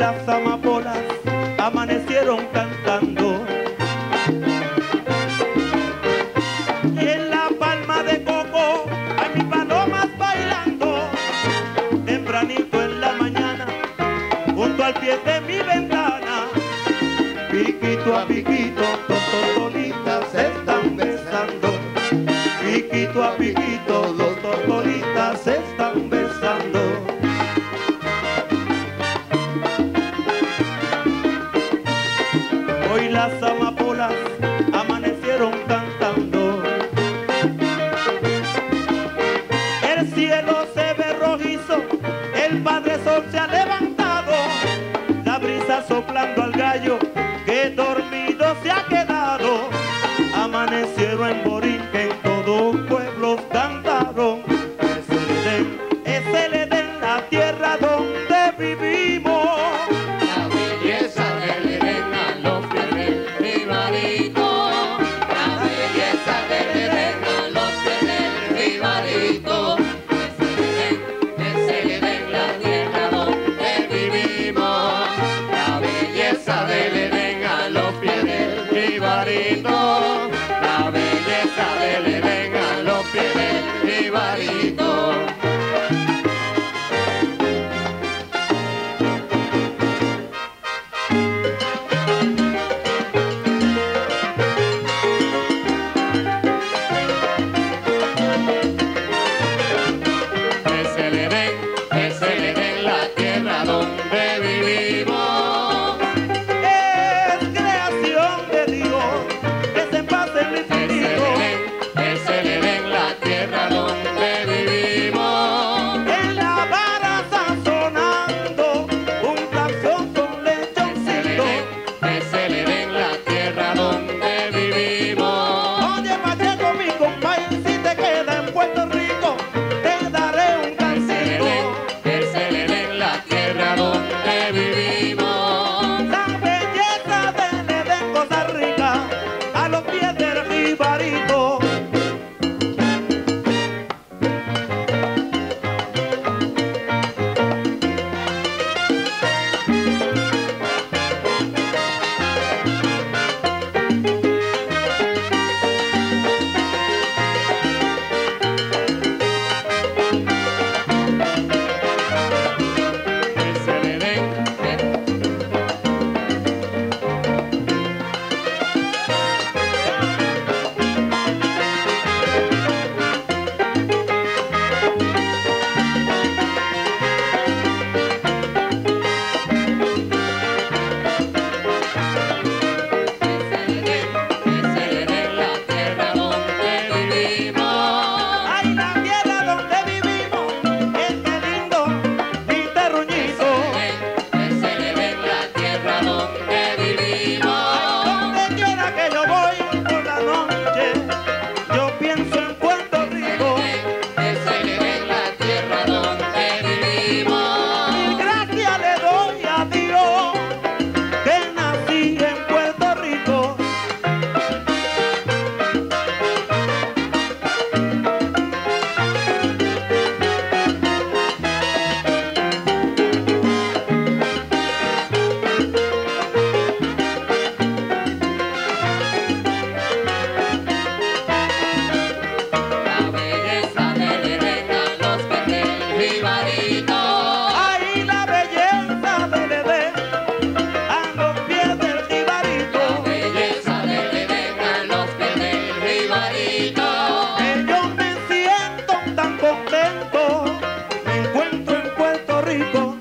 las amapolas amanecieron cantando. Y en la palma de coco hay mis palomas bailando. Tempranito en la mañana, junto al pie de mi ventana, piquito a piquito, dos tortolitas se están besando. Piquito a piquito, dos tortolitas se están besando. Hoy las amapolas amanecieron cantando. El cielo se ve rojizo, el Padre Sol se ha levantado, la brisa soplando al gallo que dormido se ha quedado. Amanecieron en Borinquen, todos pueblos cantaron. Es el Edén, la tierra donde vivimos. La belleza del Edén a los pies del Jibarito. La belleza del Edén a los pies del Jibarito. Es el Edén, la tierra donde vivimos. La belleza del Edén a los pies del Jibarito. La belleza del Edén a los pies del Jibarito. Es el Edén, la tierra donde vivimos. Es creación de Dios, que se pase el infinito. Es el Edén, la tierra donde vivimos. En la vara sazonando un tazón con lechoncito. Es el Edén, la tierra donde vivimos. Oye, Pacheco, mi compadre, si te queda en Puerto Rico, te daré un cancito. Es el Edén, la tierra donde vivimos. La belleza del Edén, Costa Rica, a los pies del Jibarito. Es el Edén. Es el Edén, la tierra donde vivimos. Ay, la tierra donde vivimos, este lindo mi terruñito. Es el Edén, la tierra donde vivimos. Donde quiera que yo voy por la noche, yo pienso en Puerto Rico. Es el Edén, la tierra donde vivimos. Mil gracias le doy a Dios que nací en Puerto Rico. La belleza del Edén a los pies del Jibarito. Ahí la belleza del Edén a los pies del La Jibarito. belleza del Edén a los pies del Jibarito. Que yo me siento tan contento, me encuentro en Puerto Rico.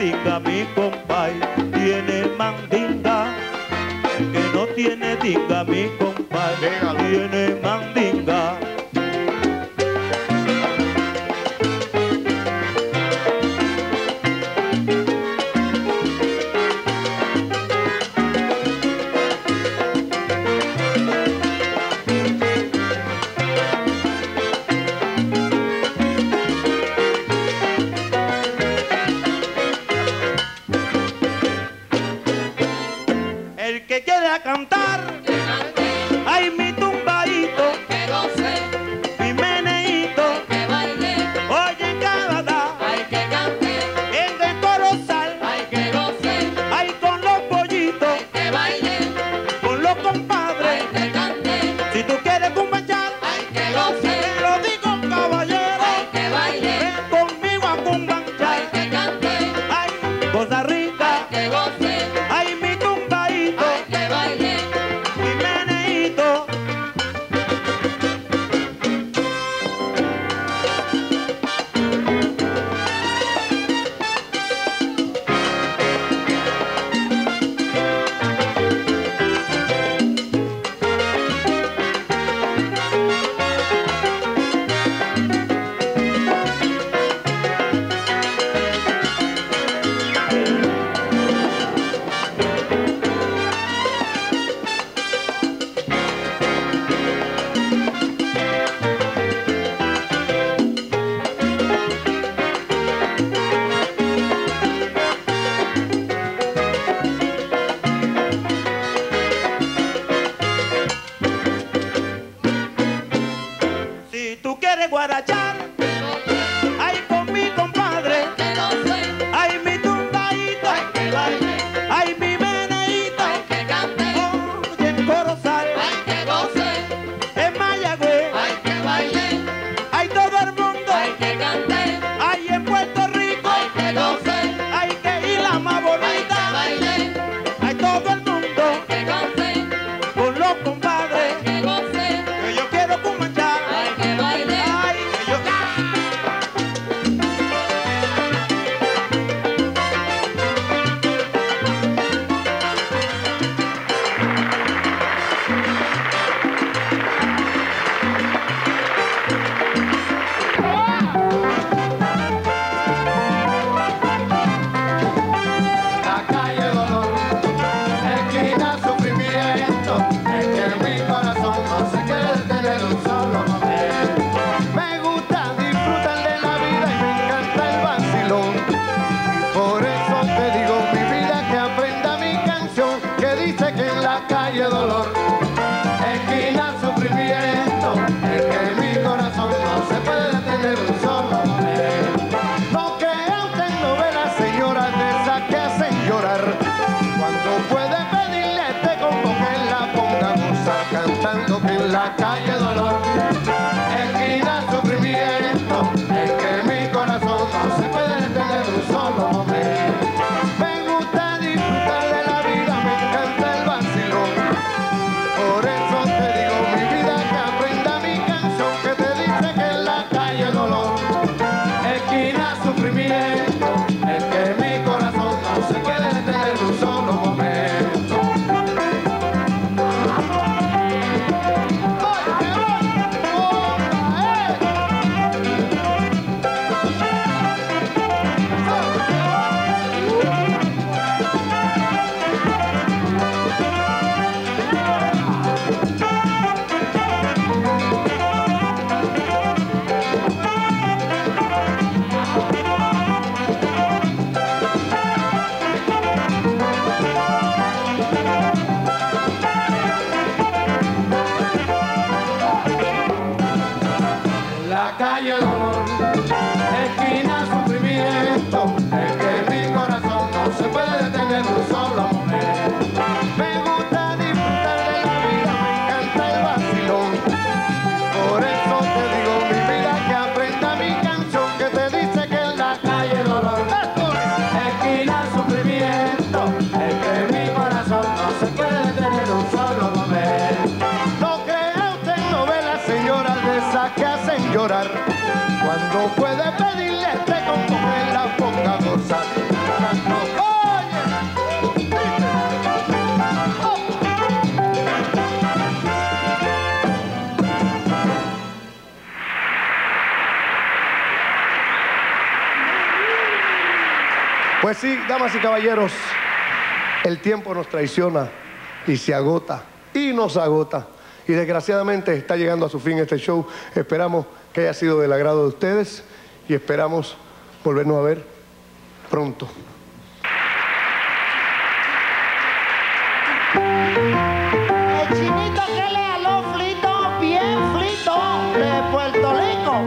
dinga, mi compay, tiene mandinga. El que no tiene dinga, mi compay, tiene mandinga. El que quiera cantar, ay mi tumbadito, que goce, mi meneíto, que baile, oye en Canadá, hay que cante, en el Corozal, hay que goce, ay con los pollitos, que baile, con los hay compadres. que cante, Si tú quieres cumbachar, hay que goce, te lo digo caballero, hay que baile, ven conmigo a hay cumbachar. que cante, Ay, Costa Rica, que goce, ay mi tumbadito, hay que baile. mi meneíto. Si tú quieres guarachar, ay con mi compadre, Que goce, ay mi tumbadito, que baile, ay mi meneíto, que cante, oye en Corozal, hay que goce, en Mayagüez, hay que baile, hay todo el mundo, hay que cante, hay en Puerto Rico, hay que goce, hay que ir la más hay que bonita, baile, hay todo el mundo, que cante, con los compadres, que goce, que yo quiero cumbachar, hay que baile. ay que yo... La calle dolor, esquina sufrimiento, es que mi corazón no se quiere detener un solo momento. Me gusta disfrutar de la vida y me encanta el vacilón. Y por eso te digo, mi vida, que aprenda mi canción, que dice que en la calle dolor, esquina sufrimiento, es que mi corazón no se puede detener un solo momento. No crea usted en novelas, señora, de esas que hacen llorar. Cuando puede pedirle a este combo que la ponga a gozar, cantando que en la calle dolor, esquina sufrimiento, es que mi corazón no se puede detener un solo momento. Me gusta disfrutar de la vida, me encanta el vacilón. Por eso te digo, mi vida, que aprenda mi canción, que te dice que en la calle dolor, esquina sufrimiento, es que mi corazón no se quiere detener un solo momento. ¡Voy, que voy! La calle dolor, esquina sufrimiento, es que mi corazón no se puede detener un solo momento. Me gusta disfrutar de la vida, me encanta el vacilón. Por eso te digo, mi vida, que aprenda mi canción, que te dice que en la calle dolor, esquina sufrimiento, es que mi corazón no se puede detener un solo momento. No crea usted en novelas, señora, de esas que hacen llorar. Cuando puede pedirle a este combo que la ponga a gozar, Pues sí, damas y caballeros, el tiempo nos traiciona y se agota y nos agota. Y desgraciadamente está llegando a su fin este show. Esperamos que haya sido del agrado de ustedes y esperamos volvernos a ver pronto. El chinito que le aló flito, bien flito, de Puerto Rico.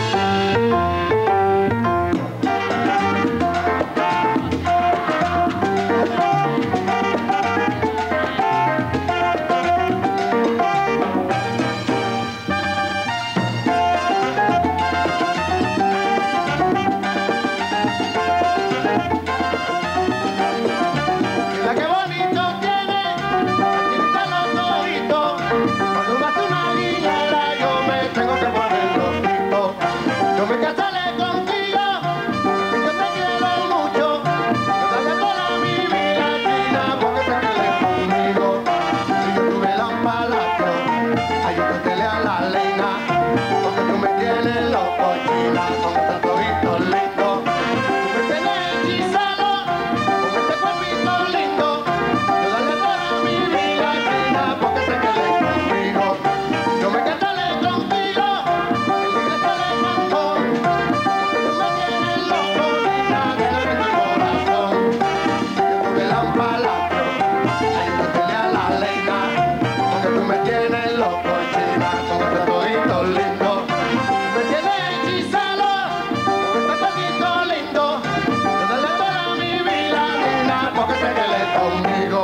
Mira qué bonito tiene, aquí están los ojitos. Cuando uno hace una niñera, yo me tengo que poner los gritos. Yo me casaré contigo, yo te quiero mucho. Yo daré toda mi vida china, porque te quedes conmigo. Si yo tuve la palacio, ayúdatele a la leña, porque tú me tienes loco, china, con estos ojitos lindos. Tú me tienes hechizado, con este cuerpito lindo. Yo daré toda mi vida china, porque te quedes conmigo. Yo me casaré contigo, en la iglesia le canto, porque tú me tienes loco, china, de mi corazón. Yo tuve la palacio, ayúdatele a la leña, porque tú me tienes loco, china, con este todito lindo. Tú me tienes hechizado, con este cuerpito lindo. Yo daré toda mi vida, nena, porque te quedes conmigo.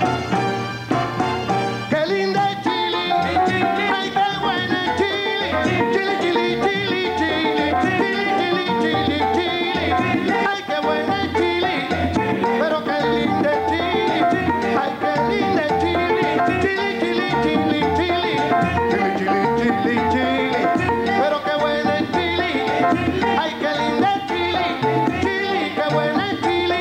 Qué linda es Chile, ay qué buena es Chile, Chile, Chile, Chile, Chile, Chile, Chile, Chile, Chile, ay qué buena es Chile, pero qué linda es Chile, ay qué linda es Chile, Chile, Chile, Chile, Chile, Chile, Chile, Chile, pero qué buena es Chile, ay qué linda es Chile, Chile, qué buena es Chile.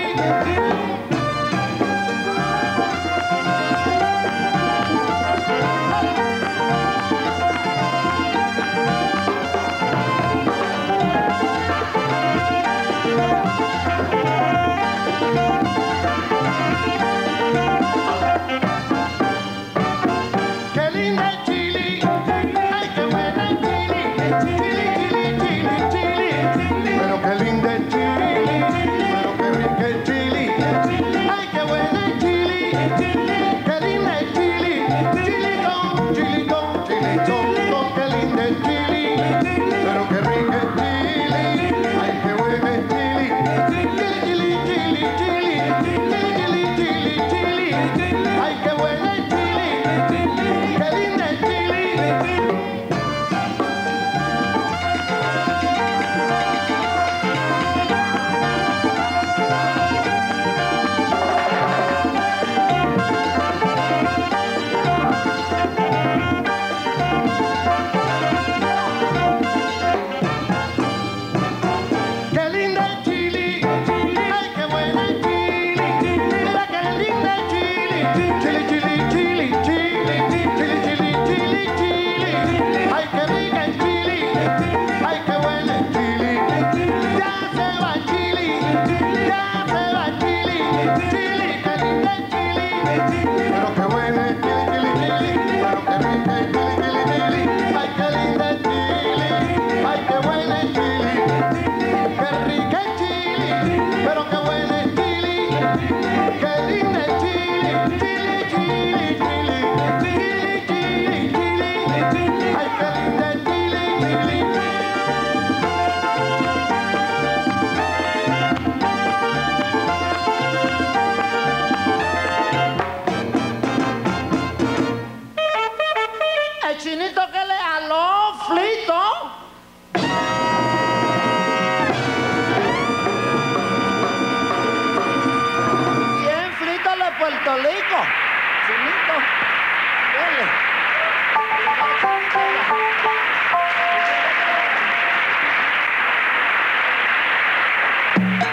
Qué linda es Chile, ay qué buena es Chile, Chile, Chile, Chile, Chile, pero qué linda es Chile, pero qué rica es Chile, ay qué buena es Chile, qué linda es Chile, chilitón, chilitón, chilitón, qué linda es Chile, pero qué rica es Chile, ay qué buena es Chile, Chile, Chile, Chile, Chile, Chile, Chile, Chile, ay qué buena es Chile, qué linda es Chile. Qué linda es Chile, ay qué buena es Chile, mira qué linda es Chile, Chile, Chile, Chile, Chile, Chile, Chile, Chile, Chile, ay qué rica es Chile, ay qué buena es Chile, ya se va Chile, ya se va Chile, Chile, qué linda es Chile, pero qué buena es Chile, Chile, Chile, pero qué rica es Chile, Chile, Chile, ay qué linda es Chile, ay qué buena es Chile. Qué rica es Chile, pero qué buena es Chile, qué linda es Chile, Chile, Chile, Chile, Chile, Chile, Chile, ay qué linda es Chile, Chile. El chinito que le aló flito. Bien frito de Puerto Rico. Chinito. Dale.